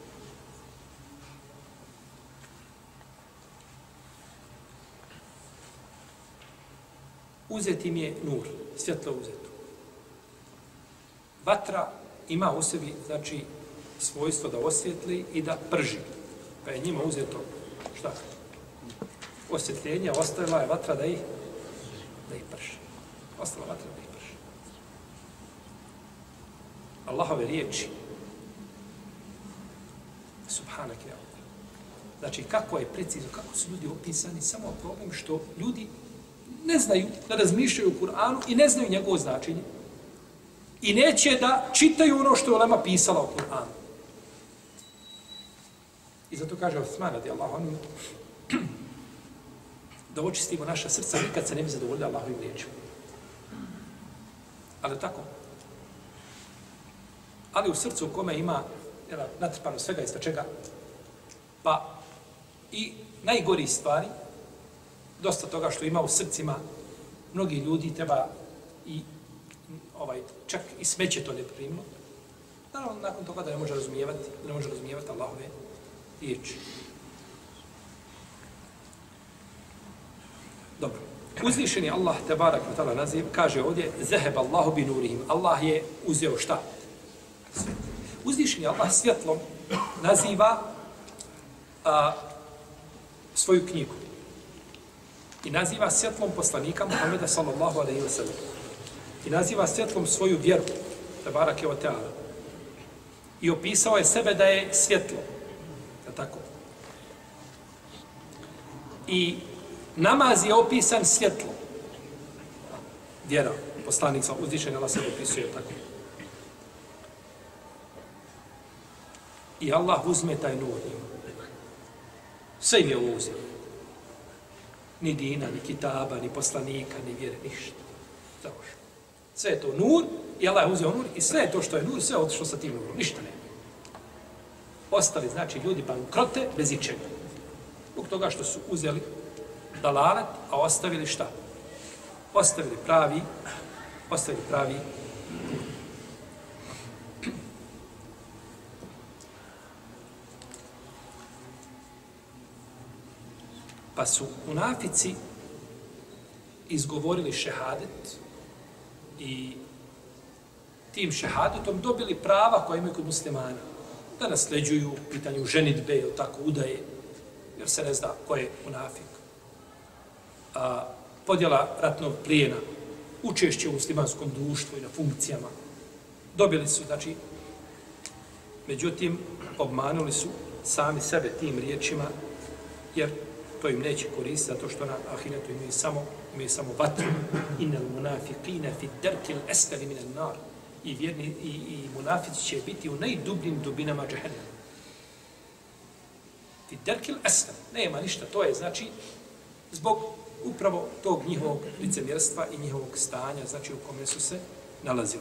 Uzeti im je nur, svjetlo uzeto. Vatra ima u sebi, znači, svojstvo da osvjetli i da prži. Pa je njima uzeto, šta? Osvjetljenje, ostavila je vatra da ih, da ih prži. Ostala vatra da ih prži. Allahove riječi, subhanak je Allah. Znači, kako je precizno, kako su ljudi opisani, samo problem što ljudi ne znaju da razmišljaju o Kur'anu i ne znaju njegovo značenje. I neće da čitaju ono što je ulema pisala o Kur'anu. I zato kaže Osman radijallahu anhu da očistimo naša srca, nikad se ne bi zadovoljili Allahovim riječima. Ali tako. Ali u srcu u kome ima jedan, natrpano svega isto čega, pa i najgori stvari, dosta toga što ima u srcima, mnogi ljudi treba i ovaj, čak i smeće to ne primilo. Naravno, nakon toga da ne može razumijevati, da ne može razumijevati Allahove riječi. Dobro. Uzvišeni Allah, tebarak wa ta'ala naziv, kaže ovdje, zaheb Allahu bi nurihim. Allah je uzeo šta? Svjetlo. Uzvišeni Allah svjetlom naziva a, svoju knjigu. I naziva svjetlom poslanika Muhammeda sallallahu alaihi wa sallam. I naziva svjetlom svoju vjeru, tebarak wa ta'ala. I opisao je sebe da je svjetlo. Da tako? I namaz je opisan svjetlo. Vjera, poslanik sa uzvišenja Allah se opisuje tako. I Allah uzme taj nur. Sve im je ovo uzeo. Ni dina, ni kitaba, ni poslanika, ni vjere, ništa. Završeno. Sve je to nur i Allah je uzeo nur i sve je to što je nur, sve je otišlo sa tim nurom. Ništa nema. Ostali, znači, ljudi bankrote bez ičega. Zbog toga što su uzeli dalalet, a ostavili šta? Ostavili pravi, ostavili pravi pa su munafici izgovorili šehadet i tim šehadetom dobili prava koja imaju kod muslimana. Da nasljeđuju pitanju ženidbe ili tako udaje, jer se ne zna ko je munafik. A, podjela ratnog plijena, učešće u muslimanskom društvu i na funkcijama. Dobili su, znači, međutim, obmanuli su sami sebe tim riječima, jer to im neće koristiti, zato što na ahiretu imaju samo, imaju samo vatru. Innal munafiqina fi darkil asfali minan nar. I vjerni i, i munafici će biti u najdubljim dubinama džehennema. Fi darkil asfali. Nema ništa, to je, znači, zbog upravo tog njihovog licemjerstva i njihovog stanja, znači u kome su se nalazili.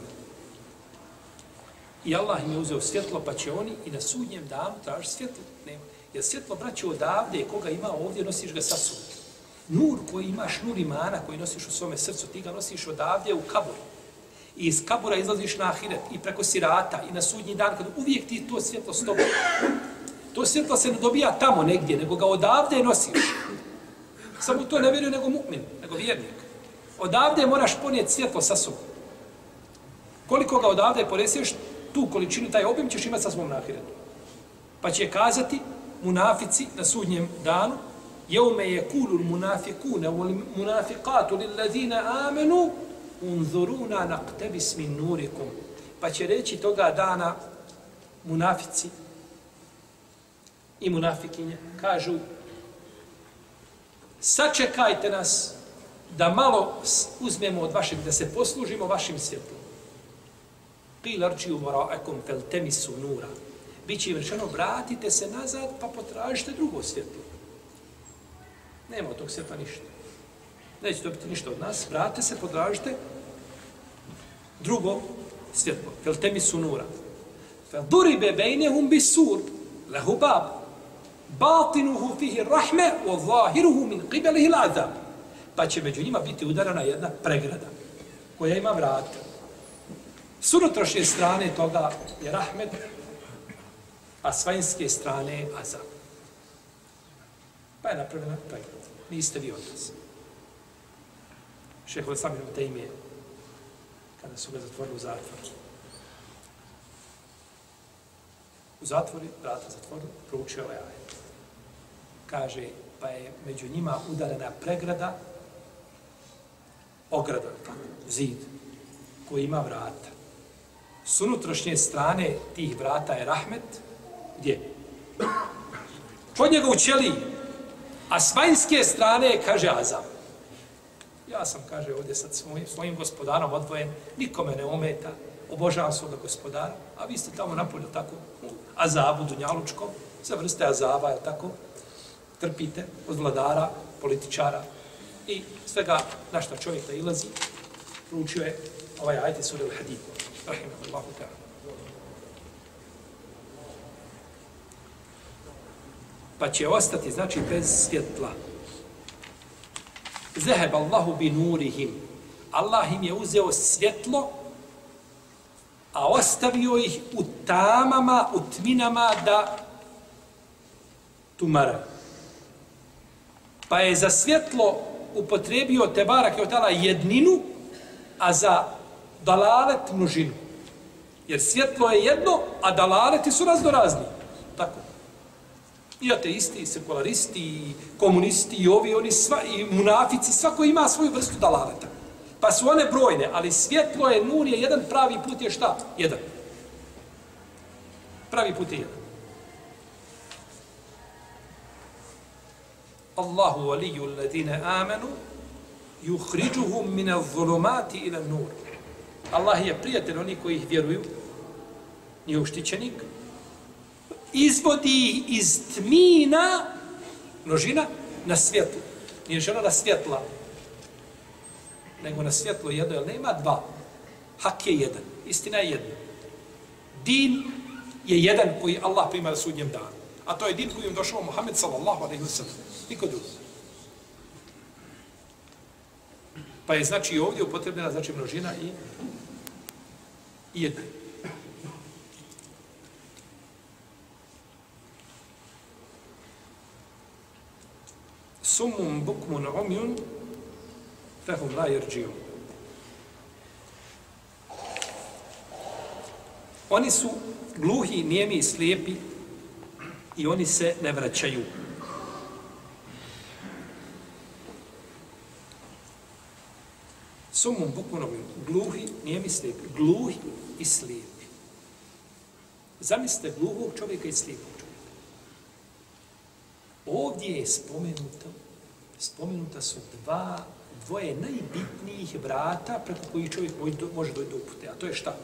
I Allah im je uzeo svjetlo, pa će oni i na sudnjem danu traži svjetlo. Nema. Jer svjetlo, braće, odavde, koga ima ovdje, nosiš ga sa sobom. Nur koji imaš, nur imana koji nosiš u svome srcu, ti ga nosiš odavde u kabur. I iz kabura izlaziš na ahiret i preko sirata i na sudnji dan, kad uvijek ti to svjetlo s tobom. To svjetlo se ne dobija tamo negdje, nego ga odavde nosiš. Samo to ne vjeruje nego mu'min, nego vjernik. Odavde moraš ponijeti svjetlo sa sobom. Koliko ga odavde poneseš, tu količinu, taj obim ćeš imati sa svom na ahiretu. Pa će kazati munafici na sudnjem danu, jeume je kulul munafikune wal munafikatu lillazina amenu unzuruna naqtabis min nurikum. Pa će reći toga dana munafici i munafikinje, kažu, sačekajte nas da malo uzmemo od vašeg, da se poslužimo vašim svjetlom. Qila rji'u wara'akum faltamisu nura. Biće im rečeno, vratite se nazad pa potražite drugo svjetlo. Nema od tog svjetla ništa. Neće dobiti ništa od nas. Vratite se, potražite drugo svjetlo. Faltamisu nura. Faduriba bainahum bisur lahu bab batinuhu fihi rahme wa zahiruhu min qibalihi al'azab. Pa će među njima biti udarana jedna pregrada koja ima vrata. S unutrašnje strane toga je rahmet, a s vanjske strane je azab. Pa je napravljena pregrada. Niste vi od nas. Šejh al-Islam ibn Tejmije, kada su ga zatvorili u zatvor. U zatvori, vrata zatvorili, proučio ovaj ajet. Kaže, pa je među njima udarena pregrada, ograda, zid, koji ima vrata. S unutrašnje strane tih vrata je rahmet, gdje? Kod njega u ćeliji, a s vanjske strane kaže azab. Ja sam, kaže, ovdje sad svojim, svojim gospodarom odvojen, nikome ne ometa, obožavam svoga gospodara, a vi ste tamo napolju tako u azabu dunjalučkom, sve vrste azaba, je tako? Trpite od vladara, političara i svega na što čovjek nailazi, proučio je ovaj ajet iz sure Al-Hadid. Rahimahullahu ta'ala. Pa će ostati, znači, bez svjetla. Zaheb Allahu bi nurihim. Allah im je uzeo svjetlo, a ostavio ih u tamama, u tminama da tumaraju. Pa je za svjetlo upotrebio Tebarak je tala jedninu, a za dalalet množinu. Jer svjetlo je jedno, a dalaleti su raznorazni. Tako. I ateisti, i sekularisti, i komunisti, i ovi, oni sva, i munafici, svako ima svoju vrstu dalaleta. Pa su one brojne, ali svjetlo je, nur je jedan, pravi put je šta? Jedan. Pravi put je jedan. Allahu waliju alladine amanu yukhrijuhum min adh-dhulumati ila an-nur. Allah je prijatelj onih koji ih vjeruju, njihov štićenik, izvodi ih iz tmina, množina, na svjetlo. Nije žena na svjetla, nego na svjetlo jedno, jer nema dva. Hak je jedan, istina je jedna. Din je jedan koji Allah prima na sudnjem danu. A to je din kojim došao Muhammed sallallahu alejhi ve sellem. Niko drugi. Pa je znači ovdje upotrebljena znači množina i, i jedna. Summun bukmun umyun fahum la yarji'un. Oni su gluhi, nijemi i slijepi i oni se ne vraćaju. Summun bukmun umyun, gluhi, nijemi, slijepi, gluhi i slijepi. Zamislite gluhog čovjeka i slijepog čovjeka. Ovdje je spomenuto, spomenuta su dva, dvoje najbitnijih vrata preko kojih čovjek može doći do upute. A to je šta?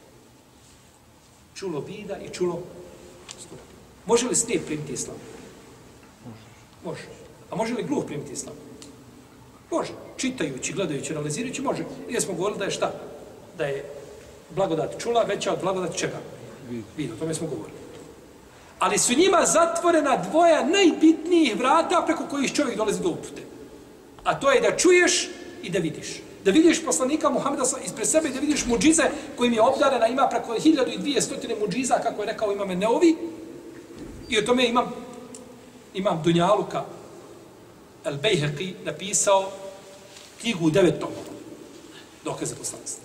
Čulo vida i čulo sluha. Može li slijep primiti islam? Može. A može li gluh primiti islam? Može. Čitajući, gledajući, analizirajući, može. Jer smo govorili da je šta? Da je blagodat čula veća od blagodat čega? Vida. O tome smo govorili. Ali su njima zatvorena dvoja najbitnijih vrata preko kojih čovjek dolazi do upute. A to je da čuješ i da vidiš. Da vidiš poslanika Muhameda ispred sebe i da vidiš mudžize kojim je obdarena, ima preko hiljadu i dvije stotine mudžiza, kako je rekao Imam Neovi. I o tome imam, imam Dunjaluka El-Bejheqi napisao knjigu u devet tomova. Dokaze poslanstva.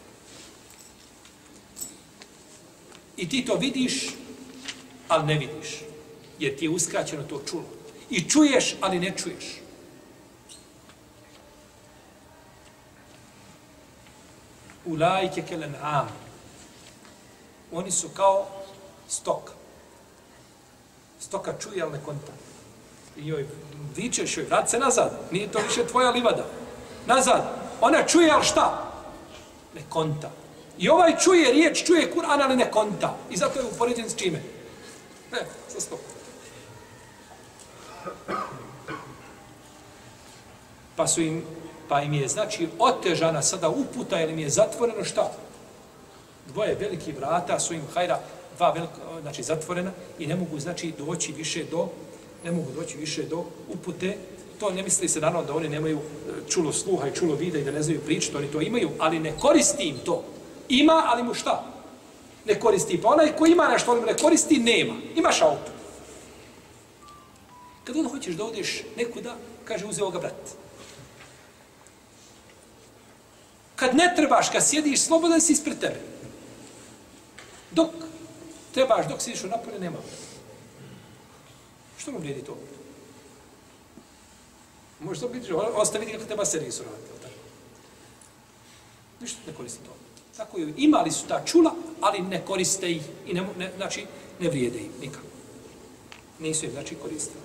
I ti to vidiš, ali ne vidiš, jer ti je uskraćeno to čulo. I čuješ, ali ne čuješ. Ulajke kelen am. Oni su kao stoka. Stoka čuje, ali ne konta. I joj vičeš joj, vrat se nazad. Nije to više tvoja livada. Nazad. Ona čuje, ali šta? Ne konta. I ovaj čuje riječ, čuje Kur'an, ali ne konta. I zato je upoređen s čime? Ne, sa stokom. Pa su im, pa im je, znači, otežana sada uputa, jer im je zatvoreno šta? Dvoje velikih vrata su im, hajra, dva velika, znači, zatvorena i ne mogu, znači, doći više do, ne mogu doći više do upute. To ne misli se naravno da oni nemaju čulo sluha i čulo vida i da ne znaju pričati, oni to imaju, ali ne koristi im to. Ima, ali mu šta? Ne koristi. Pa onaj ko ima nešto, on mu ne koristi, nema. Imaš auto. Kad on hoćeš da odeš nekuda, kaže, uzeo ga brat. Kad ne trebaš, kad sjediš, slobodan si ispred tebe. Dok trebaš, dok sjediš u napolje, nema. Što mu vrijedi to? Možeš to biti, ostavi vidi kako treba servisu raditi. Ništa ne koristi to. Tako je, imali su ta čula, ali ne koriste ih i ne, ne, znači, ne vrijede im nikako. Nisu im, znači, koristili.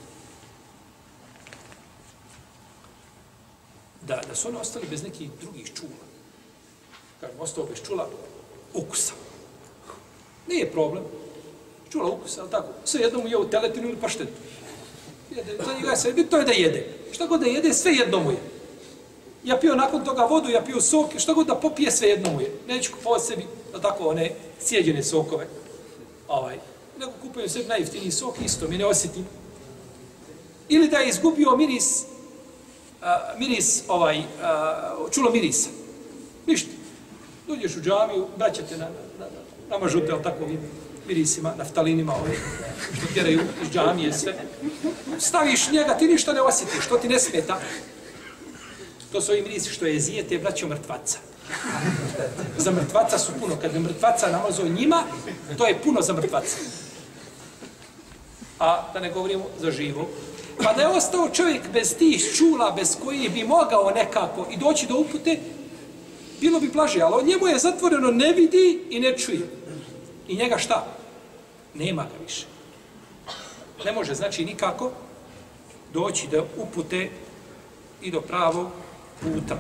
Da, da su oni ostali bez nekih drugih čula. Kažem, ostao bez čula ukusa. Nije problem. čula ukus, ali tako, sve jedno mu je u teletinu ili paštetu. Jede, za njega je sve bitno je da jede. Šta god da jede, sve jedno mu je. Ja pio nakon toga vodu, ja pio sok, šta god da popije, sve jedno mu je. Neću kupovati sebi, da tako, one sjeđene sokove. Ovaj. Nego kupujem sebi najjeftiniji sok, isto mi ne osjetim. Ili da je izgubio miris, a, miris, ovaj, a, čulo mirisa. Ništa. Dođeš u džamiju, braćate na, na, na, namažute, ali tako mirisima, naftalinima, ovaj, što tjeraju iz džamije sve. Staviš njega, ti ništa ne osjetiš, što ti ne smeta. To su ovi mirisi što je zijete, braćo, mrtvaca. Za mrtvaca su puno. Kad je mrtvaca namazao njima, to je puno za mrtvaca. A da ne govorimo za živo. Pa da je ostao čovjek bez tih čula, bez kojih bi mogao nekako i doći do upute, bilo bi blaže, ali on njemu je zatvoreno, ne vidi i ne čuje. I njega šta? Nema ga više. Ne može, znači, nikako doći do upute i do pravog puta.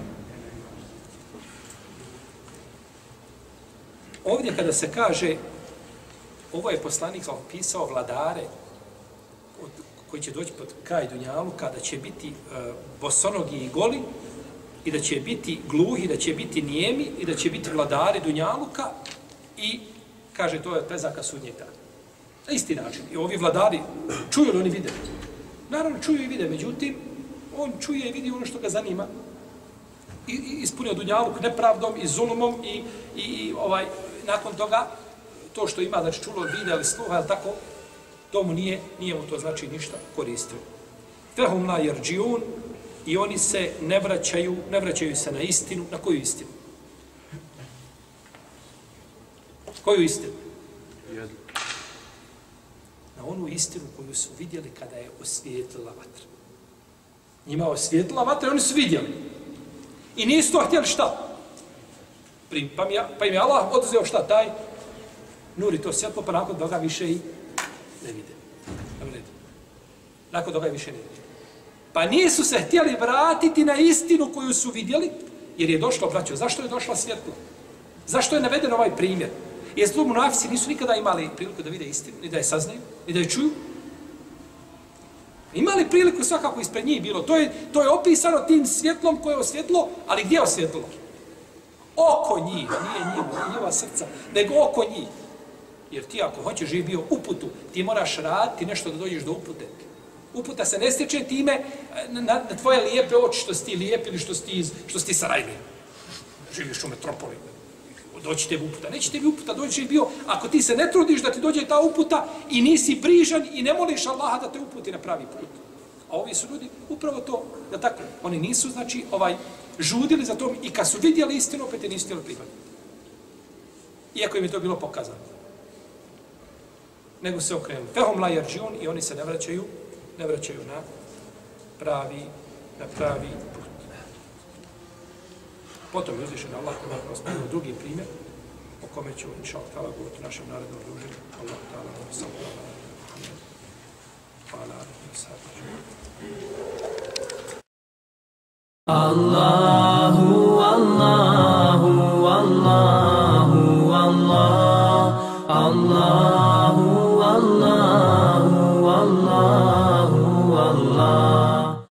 Ovdje kada se kaže, ovo je poslanik opisao vladare od, koji će doći pod kraj dunjaluka, da će biti uh, bosonogi i goli, i da će biti gluhi, da će biti nijemi, i da će biti vladari dunjaluka, i kaže, to je od prezaka sudnjeg dana. Na isti način. I ovi vladari, čuju li oni vide? Naravno, čuju i vide, međutim, on čuje i vidi ono što ga zanima. I, i ispunio dunjaluk nepravdom i zulumom i, i, i ovaj, nakon toga, to što ima, znači čulo, vide ili sluha, ali tako, to mu nije, nije mu to znači ništa koristilo. Fehum la yarđiun, i oni se ne vraćaju, ne vraćaju se na istinu. Na koju istinu? Koju istinu? Na onu istinu koju su vidjeli kada je osvijetlila vatra. Njima je osvijetlila vatra i oni su vidjeli. I nisu to htjeli šta? Pa im, pa im je Allah oduzeo šta? Taj nur i to svjetlo, pa nakon toga više i ne vide. Nakon toga više ne vide. Pa nisu se htjeli vratiti na istinu koju su vidjeli, jer je došlo, braćo, zašto je došla svjetlo? Zašto je naveden ovaj primjer? Jer zlu munafici nisu nikada imali priliku da vide istinu, ni da je saznaju, ni da je čuju. Imali priliku svakako ispred njih bilo. To je, to je opisano tim svjetlom koje je osvjetlo, ali gdje je osvjetlo? Oko njih, nije njima, njima srca, nego oko njih. Jer ti ako hoćeš živi bio uputu, ti moraš raditi nešto da dođeš do upute. Uputa se ne stječe time na, na tvoje lijepe oči što si ti lijep ili što si ti, što si ti Sarajli. Živiš u metropoli. Doći tebi uputa. Neće tebi uputa doći bio ako ti se ne trudiš da ti dođe ta uputa i nisi brižan i ne moliš Allaha da te uputi na pravi put. A ovi su ljudi upravo to, da tako, oni nisu, znači, ovaj, žudili za tom i kad su vidjeli istinu, opet je nisu htjeli prihvatiti. Iako im je to bilo pokazano. Nego se okrenuli. Fehum la yarđiun, i oni se ne vraćaju, ne vraćaju na pravi, na pravi put. Potom je uzvišen Allah, kako vas spomenuo drugi primjer, o kome ću, inša Allah, govoriti u našem narednom druženju. Allah, ta'ala, sallallahu alaihi wa sallam. Hvala, Allah.